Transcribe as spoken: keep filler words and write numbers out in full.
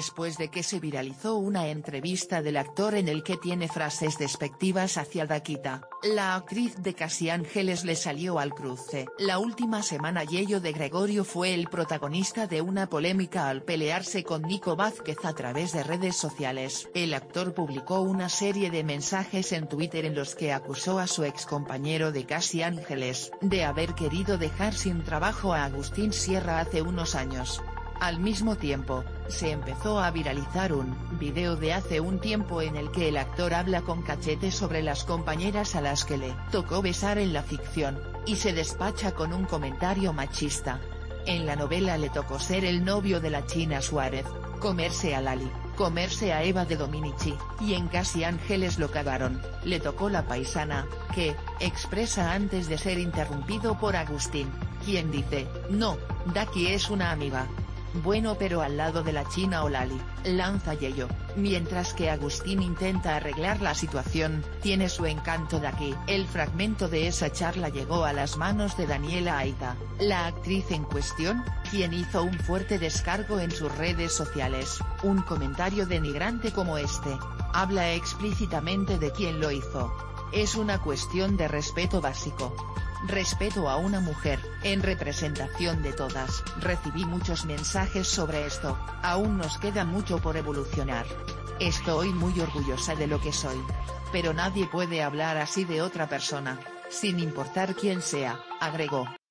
después de que se viralizó una entrevista del actor en el que tiene frases despectivas hacia Daquita, la actriz de Casi Ángeles le salió al cruce. La última semana Yello de Gregorio fue el protagonista de una polémica al pelearse con Nico Vázquez a través de redes sociales. El actor publicó una serie de mensajes en Twitter en los que acusó a su excompañero de Casi Ángeles de haber querido dejar sin trabajo a Agustín Sierra hace unos años. Al mismo tiempo, se empezó a viralizar un video de hace un tiempo en el que el actor habla con Cachete sobre las compañeras a las que le tocó besar en la ficción, y se despacha con un comentario machista. En la novela le tocó ser el novio de la China Suárez, comerse a Lali, comerse a Eva de Dominici, y en Casi Ángeles lo cagaron, le tocó la paisana, que, expresa antes de ser interrumpido por Agustín, quien dice, no, Daki es una amiga. Bueno, pero al lado de la China o Lali, lanza Yello, mientras que Agustín intenta arreglar la situación, tiene su encanto Daki. El fragmento de esa charla llegó a las manos de Daniela Aita, la actriz en cuestión, quien hizo un fuerte descargo en sus redes sociales. Un comentario denigrante como este, habla explícitamente de quien lo hizo. Es una cuestión de respeto básico. Respeto a una mujer, en representación de todas. Recibí muchos mensajes sobre esto, aún nos queda mucho por evolucionar. Estoy muy orgullosa de lo que soy. Pero nadie puede hablar así de otra persona, sin importar quién sea, agregó.